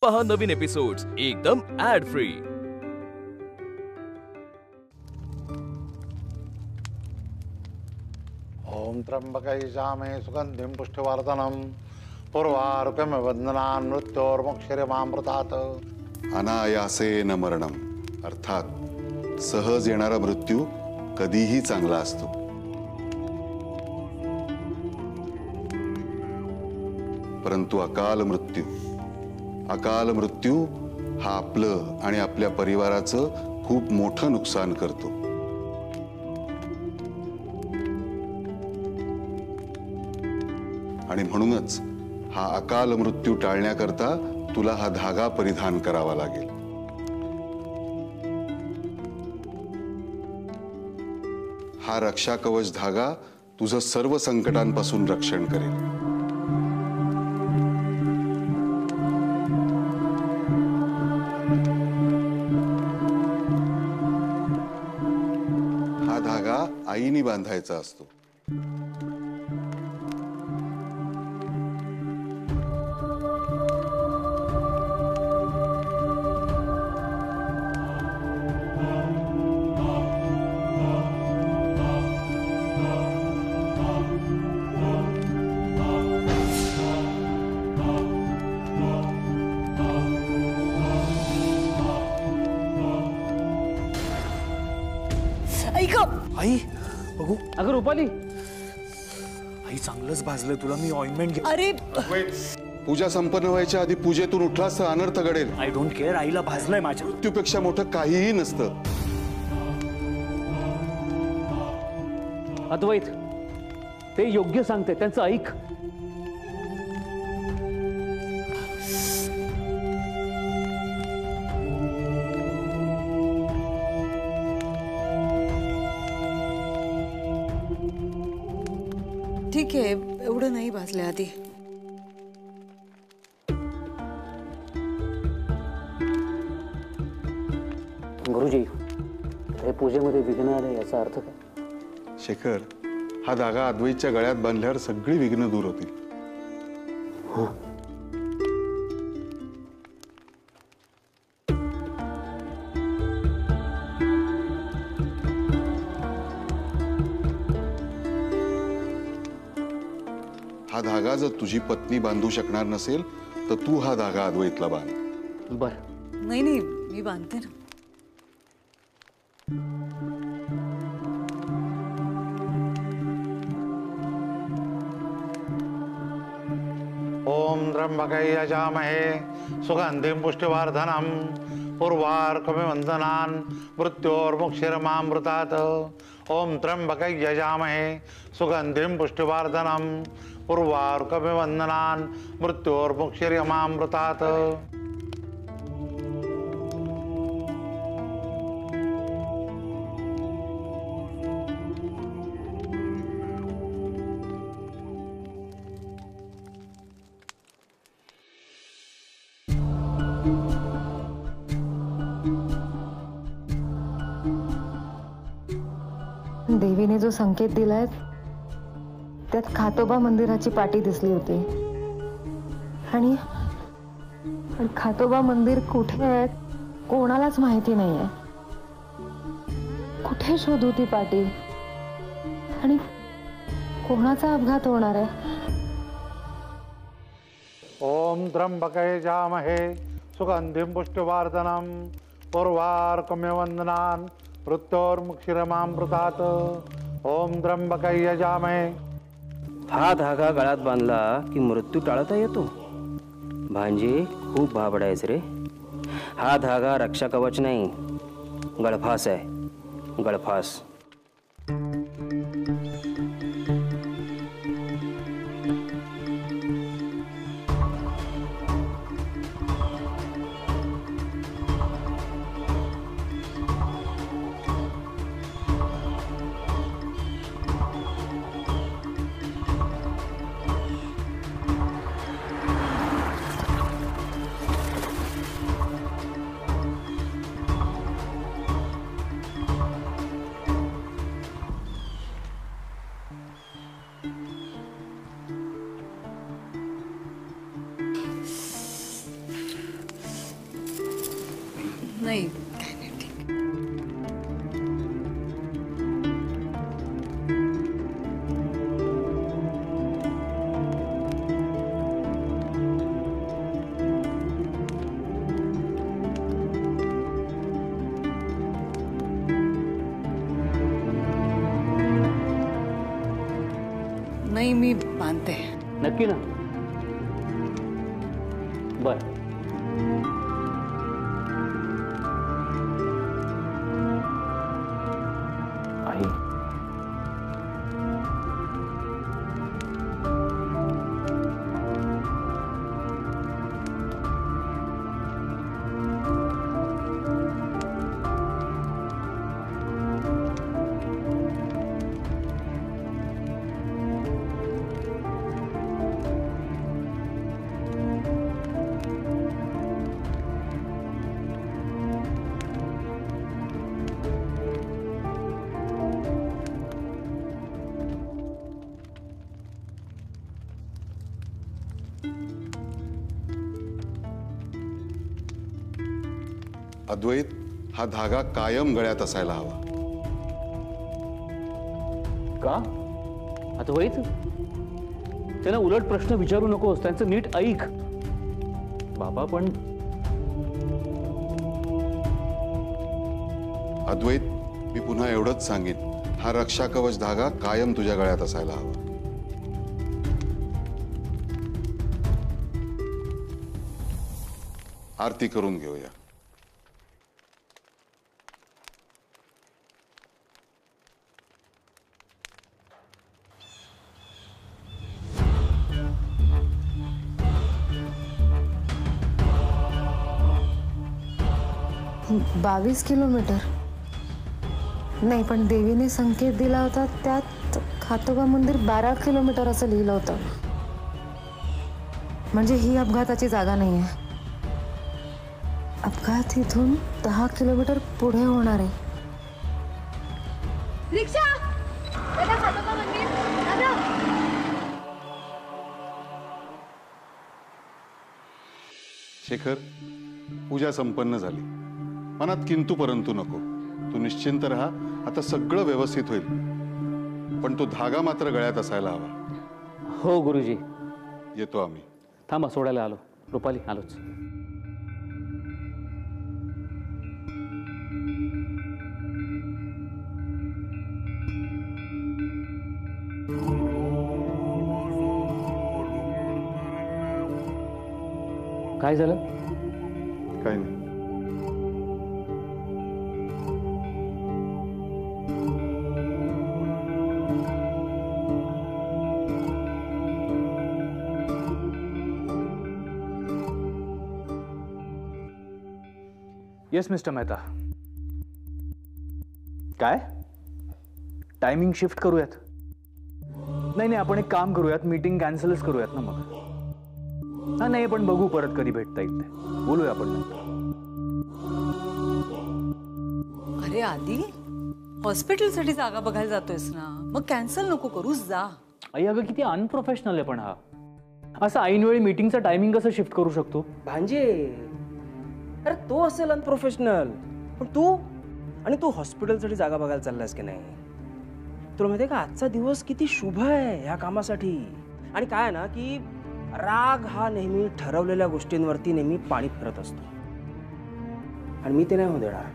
पहा नवीन एपिसोड्स एकदम ऍड फ्री। ओम त्र्यंबकै यजामहे सुगंधिं पुष्टिवर्धनम् उर्वारुकमिव बन्धनान् मृत्योर्मुक्षीयमामृतात्। अनायासेन मरणम अर्थात सहज येणारा मृत्यू कधीही चांगला असतो। परंतु अकाल मृत्यू हा आपलं आणि आपल्या परिवाराचं खूप मोठं नुकसान करतो। आणि म्हणूनच हा अकाल मृत्यू टाळण्याकरता तुला हा धागा परिधान करावा लागेल। हा रक्षा कवच धागा तुझं सर्व संकटांपासून रक्षण करेल। हा धागा आईने बांधायचा असतो। आई बघू। अगं रुपाली, आई चांगलंच भाजलं तुला, मी ऑइंटमेंट घे। अरे पूजा संपन्न व्हायच्या आधी पूजेतून उठलास तर अनर्थ घडेल। आय डोंट केअर, आईला भाजलंय माझ्या। मृत्यूपेक्षा मोठं काहीही नसतं। अद्वैत ते योग्य सांगते, त्यांचं ऐक। ठीक आहे, एवढं नाही भाजलं आधी। गुरुजी, हे पूजेमध्ये विघ्न आले याचा अर्थ काय? शेखर, हा धागा अद्वैतच्या गळ्यात बांधल्यावर सगळी विघ्न दूर होतील। हा धागा जर तुझी पत्नी बांधू शकणार नसेल तर तू हा धागा अद्वैतला बांध। बर। नाही नाही, मी बांधते ना। ओम त्र्यंबकै यजामहे सुगंधिं पुष्टिवर्धनम् उर्वारुकमिव बन्धनान् मृत्योर्मुक्षीयमामृतात्। ओम त्र्यंबकै यजामहे सुगंधिं पुष्टिवर्धनम् उर्वारुकमिव बन्धनान् मृत्योर्मुक्षीयमामृतात्। देवीने जो संकेत दिलाय त्यात खातोबा मंदिराची पाटी दिसली होती। आणि खातोबा मंदिर कुठे आहे कोणालाच माहिती नाहीये। कुठे शोधू ती पाटी आणि कोणाचा अपघात होणार आहे? ओम त्र्यंबकै यजामहे सुगंधिं पुष्टिवर्धनम् उर्वारुकमिव बन्धनान् मृत्योर्मुक्षीयमामृतात्। ओम त्र्यंबकै यजामहे। हा धागा गळ्यात बांधला की मृत्यू टाळता येतो। भांजे खूप भाबडा आहेस रे। हा धागा रक्षा कवच नाही, गळफास आहे, गळफास। नाही काय नाही ठीक. नाही मी बांधते. नक्की ना? बर. आई अद्वैत, हा धागा कायम गळ्यात असायला हवा. का? अद्वैत, त्यांना उलट प्रश्न विचारू नकोस, त्यांचं नीट ऐक. बाबा पण अद्वैत, मी पुन्हा एवढंच सांगेन, हा रक्षा कवच धागा कायम तुझ्या गळ्यात असायला हवा. आरती करून घेऊया. बावीस किलोमीटर नाही, पण देवीने संकेत दिला होता त्यात खातोबा मंदिर 12 किलोमीटर असं लिहिलं होतं. म्हणजे ही अपघाताची जागा नाहीये. अपघात इथून 10 किलोमीटर पुढे होणार आहे. रिक्षा दादा, खातोबा मंदिर दादा. शेखर, पूजा संपन्न झाली. मनात किंतु परंतु नको. तू निश्चिंत राहा, आता सगळं व्यवस्थित होईल. पण तो धागा मात्र गळ्यात असायला हवा. हो गुरुजी. येतो आम्ही. थांबा, सोडायला आलो. रुपाली, आलोच. काय झालं? काय नाही. Yes mister Mehta. काय? टायमिंग शिफ्ट करूयात? नाही नाही, आपण एक काम करूयात, मीटिंग कॅन्सलच करूयात ना मग. हा नाही, पण बघू परत कधी भेटता येईल ते. बोलूया आपण नंतर. अरे आधी हॉस्पिटलसाठी जागा बघायला जातोयस ना, मग कॅन्सल नको करूस, जा. आई अगं किती अनप्रोफेशनल आहे पण हा. असं ऐनवेळी मीटिंगचं टायमिंग कसं शिफ्ट करू शकतो? भांजे, अरे तो असेल अनप्रोफेशनल, पण तू हॉस्पिटलसाठी जागा बघायला चाललास की नाही? तुला माहिती आहे का, आजचा दिवस किती शुभ आहे ह्या कामासाठी. आणि काय आहे ना की राग हा नेहमी ठरवलेल्या गोष्टींवरती नेहमी पाणी फिरत असतो, आणि मी ते नाही होऊ देणार.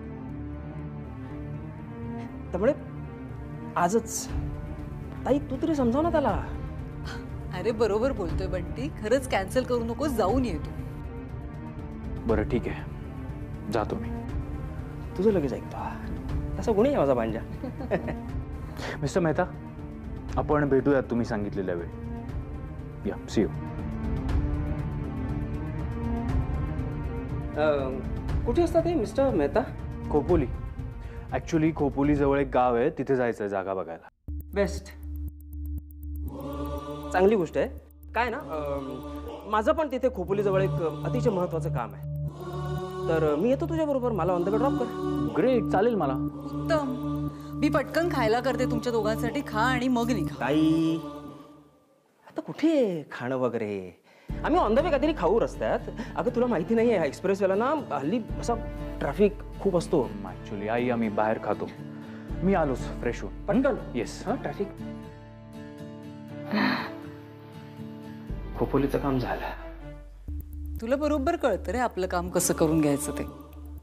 त्यामुळे आजच ताई तू तरी समजाव ना त्याला. अरे बरोबर बोलतोय बंटी, खरंच कॅन्सल करू नकोस, जाऊन ये तू. बरं ठीक आहे, जातो मी. तुझं लगेच ऐकतो, तसा गुन्हे आहे माझा भांजा. मिस्टर मेहता, आपण भेटूयात तुम्ही सांगितलेल्या वेळी. या, सी यू. कुठे असतात हे मिस्टर मेहता? खोपोली. ऍक्च्युली खोपोली जवळ एक गाव आहे, तिथे जायचं आहे जागा बघायला. बेस्ट, चांगली गोष्ट आहे. काय ना, माझं पण तिथे खोपोलीजवळ एक अतिशय महत्त्वाचं काम आहे, तर मी येतो तुझ्या बरोबर. मला ऑन द वे ड्रॉप कर. ग्रेट, चालेल मला. उत्तम. मी पटकन खायला करते तुमच्या दोघांसाठी, खा आणि मग निघा. ताई, आता कुठे खाणं वगैरे, आम्ही ऑन द वे काहीतरी खाऊ रस्त्यात. अगं तुला माहिती नाही आहे एक्सप्रेसवेला ना हल्ली असा ट्रॅफिक खूप असतो. ऍक्च्युली आई आम्ही बाहेर खातो. मी आलोच फ्रेश होऊन. पटकन. येस. हा ट्रॅफिक. खोपोलीचं काम झालं. तुला बरोबर कळतं रे आपलं काम कसं करून घ्यायचं ते.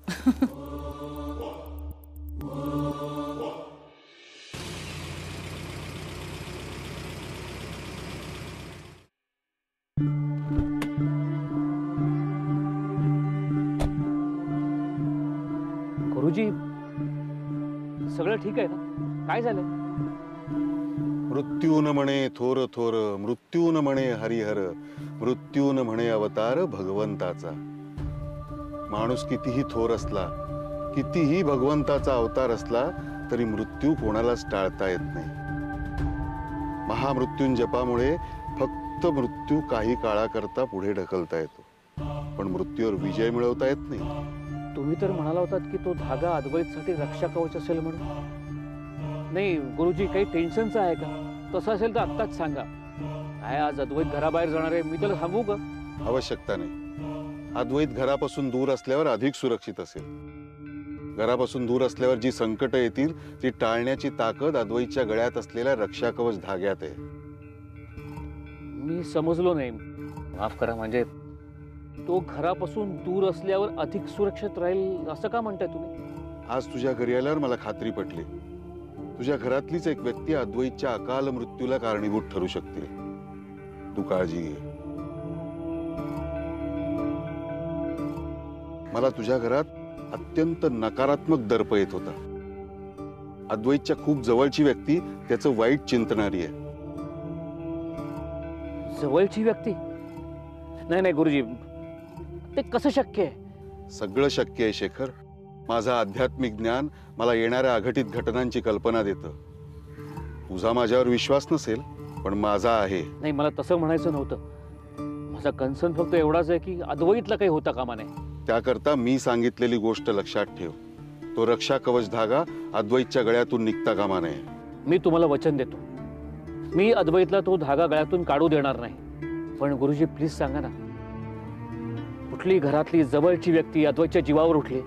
गुरुजी सगळं ठीक आहे ना? काय झालंय? मृत्यून म्हणे थोर थोर, मृत्यून म्हणे हरिहर, मृत्यून म्हणे अवतार भगवंताचा. माणूस कितीही थोर असला, कितीही भगवंताचा अवतार असला तरी मृत्यू कोणालाच टाळता येत नाही. महामृत्युंजपामुळे फक्त मृत्यू काही काळाकरता पुढे ढकलता येतो, पण मृत्यूवर विजय मिळवता येत नाही. तुम्ही तर म्हणाला होतात की तो धागा अद्वैतसाठी रक्षा कवच असेल म्हणून. नाही गुरुजी, काही टेन्शनचं आहे का? तसं असेल तर आत्ताच सांगा. काय आज अद्वैत घराबाहेर जाणार आहे, मी त्याला सांगू का? आवश्यकता नाही. अद्वैत घरापासून दूर असल्यावर अधिक सुरक्षित असेल. घरापासून दूर असल्यावर जी संकट येतील ती टाळण्याची ताकद अद्वैतच्या गळ्यात असलेल्या रक्षा कवच धाग्यात आहे. मी समजलो नाही, माफ करा. म्हणजे तो घरापासून दूर असल्यावर अधिक सुरक्षित राहील असं का म्हणताय तुम्ही? आज तुझ्या घरी आल्यावर मला खात्री पटली. तुझ्या घरातलीच एक व्यक्ती अद्वैतच्या अकाल मृत्यूला कारणीभूत ठरू शकते. तू काळजी घे. मला तुझ्या घरात अत्यंत नकारात्मक दर्प येत होता. अद्वैतच्या खूप जवळची व्यक्ती त्याचं वाईट चिंतणारी आहे. जवळची व्यक्ती? नाही नाही गुरुजी, ते कसं शक्य आहे? सगळं शक्य आहे शेखर. माझं आध्यात्मिक ज्ञान मला येणाऱ्या अघटित घटनांची कल्पना देतं. तुझा माझ्यावर विश्वास नसेल, पण माझा आहे. नाही, मला तसं म्हणायचं नव्हतं. माझा कन्सर्न फक्त एवढाच आहे की अद्वैतला काही होता कामा नये. त्याकरता मी सांगितलेली गोष्ट लक्षात ठेव. तो रक्षा कवच धागा अद्वैतच्या गळ्यातून निघता कामा नये. मी तुम्हाला वचन देतो, मी अद्वैतला तो धागा गळ्यातून काढू देणार नाही. पण गुरुजी प्लीज सांगा ना, कुठली घरातली जवळची व्यक्ती अद्वैतच्या जीवावर उठली?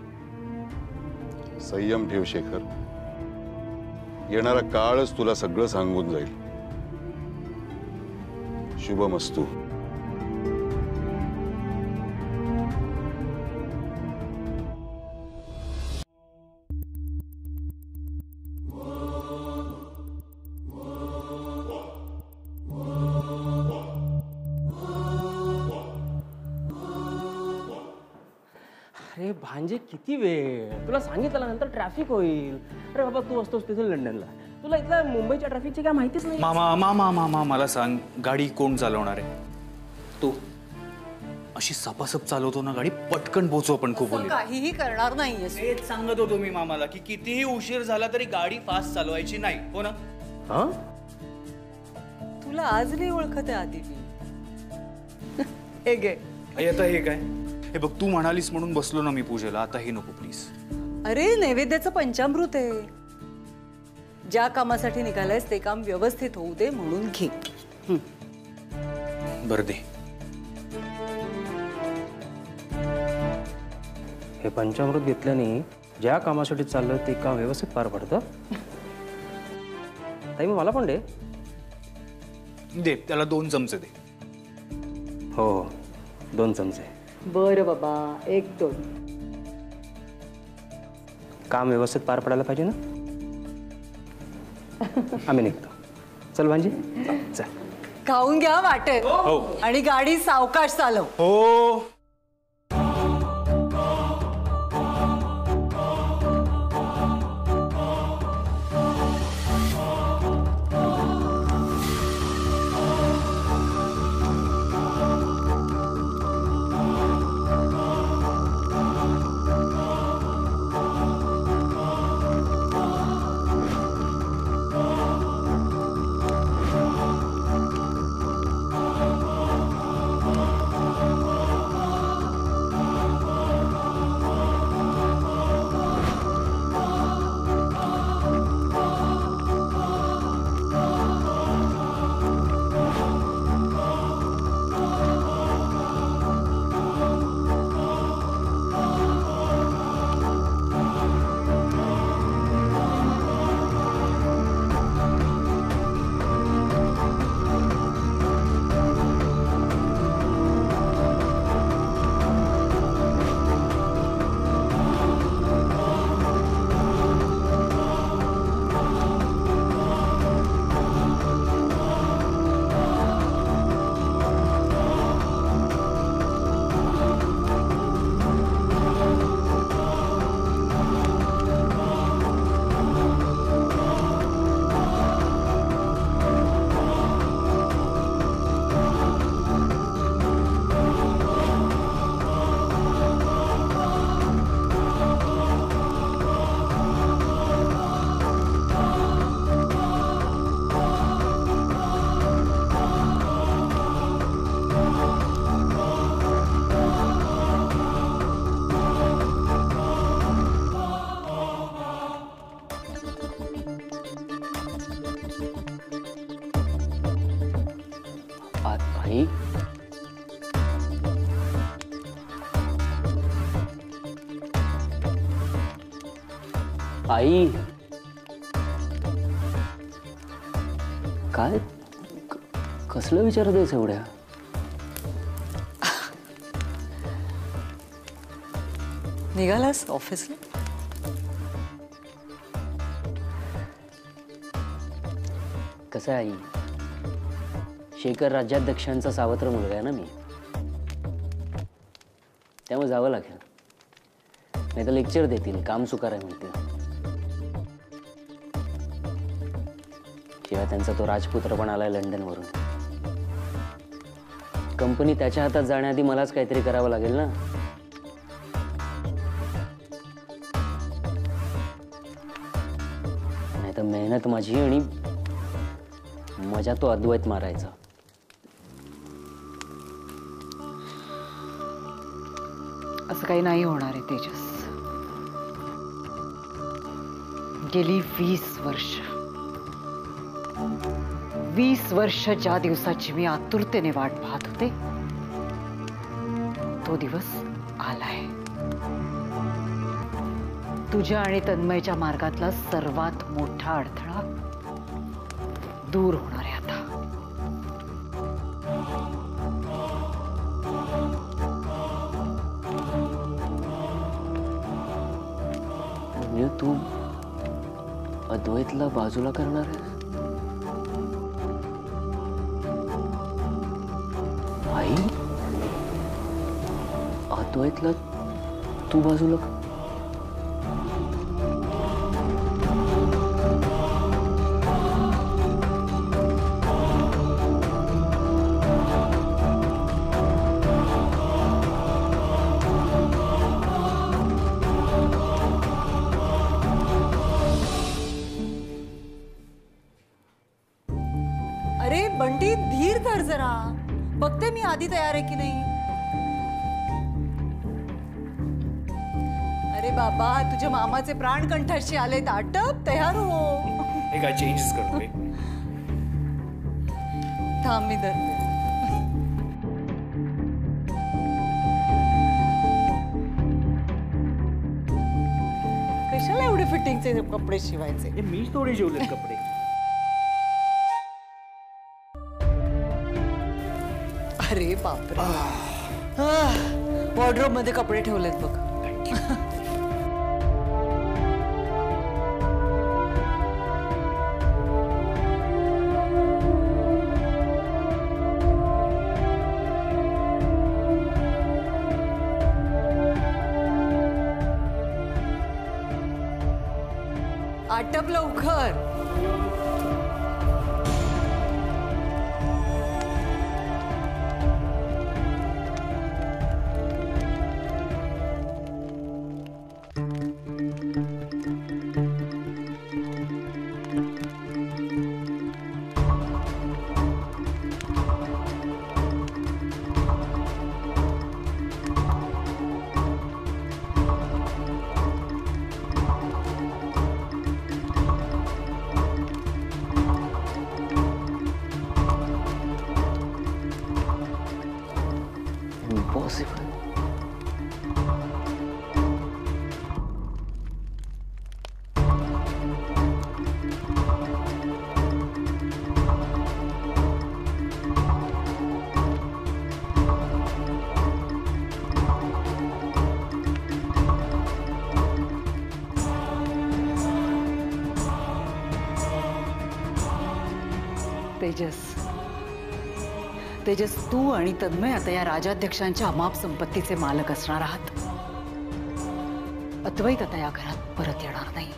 संयम ठेव शेखर. येणारा काळच तुला सगळं सांगून जाईल. शुभमस्तु. अरे भांजे किती वेळ तुला सांगितलं नंतर ट्रॅफिक होईल. अरे बाबा तू असतोस तिथे लंडनला, तुला इथल्या मुंबईच्या ट्रॅफिकची काय माहितीच नाही. मामा मामा मामा मला सांग, गाडी कोण चालवणार आहे? तू. अशी सपासप चालवतो ना गाडी, पटकन पोहोचू आपण. खूप काहीही करणार नाहीयेस. तेच सांगत होतो मी मामाला की कितीही उशीर झाला तरी गाडी फास्ट चालवायची नाही. हो ना? हा, तुला आज नाही ओळखत आहे आधी मी. हे गे. आता हे काय? हे बघ, तू म्हणालीस म्हणून बसलो ना मी पूजेला. आता हे नको प्लीज. अरे नैवेद्याचं पंचामृत आहे. ज्या कामासाठी निघालायस ते काम व्यवस्थित होऊ दे म्हणून घे. बरं दे. हे पंचामृत घेतल्याने ज्या कामासाठी चाललं ते काम व्यवस्थित पार पडतं. ताई मग मला पण दे. दे, त्याला 2 चमचे दे. हो हो, 2 चमचे. बरं बाबा, 1-2. काम व्यवस्थित पार पडायला पाहिजे ना. आम्ही निघतो. चल भांजी, चल. खाऊन घ्या वाटेत. आणि गाडी सावकाश चालव. हो. आई काय कसलं विचारत आहेस एवढ्या? निघालास ऑफिसला? कसं आहे आई, शेखर राज्याध्यक्षांचा सावत्र मुलगा आहे ना मी, त्यामुळे जावं लागेल, नाही तर लेक्चर देतील, काम चुकार आहे म्हणतील. शिवाय त्यांचा तो राजपुत्र पण आलाय लंडनवरून. कंपनी त्याच्या हातात जाण्याआधी मलाच काहीतरी करावं लागेल ना. नाही तर मेहनत माझी आणि मजा तो अद्वैत मारायचा. असं काही नाही होणार आहे तेजस. गेली 20 वर्ष ज्या दिवसाची मी आतुरतेने वाट पाहत होते तो दिवस आलाय. तुझ्या आणि तन्मयच्या मार्गातला सर्वात मोठा अडथळा दूर होणार आहे आता. म्हणजे तू अद्वैतला बाजूला करणार आहेस? आई, अद्वैतला तू बाजूला का? अरे बंटी, धीर धर जरा. बघते मी आधी तयार आहे की नाही. अरे बाबा, तुझ्या मामाचे प्राण कंठाशी आलेत. आटप, तयार हो. हे काय चेंजेस करतोय? थांब मी धरते. कशाला एवढे फिटिंगचे कपडे शिवायचे? मी थोडे शिवलेत कपडे. अरे बापरे, वॉर्डरोब मध्ये कपडे ठेवलेत बघ. आटप लवकर. Impossible. तेजस, तू आणि तन्मय आता या राजाध्यक्षांच्या अमाप संपत्तीचे मालक असणार आहात. अद्वैत आता या घरात परत येणार नाही.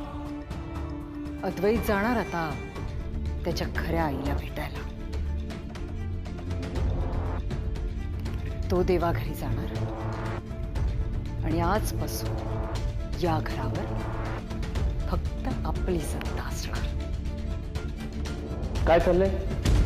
अद्वैत जाणार आता त्याच्या खऱ्या आईला भेटायला. तो देवाघरी जाणार आणि आजपासून या घरावर फक्त आपली सत्ता असणार. काय चाललंय?